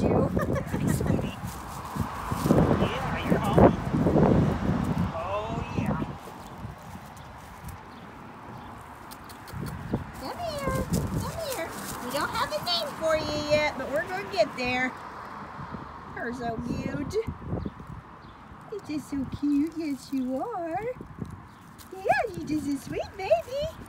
you. Hey, sweetie. Yeah, you're home. Oh, yeah. Come here. Come here. We don't have a name for you yet, but we're going to get there. You're so cute. You're just so cute. Yes, you are. Yeah, you're just a sweet baby.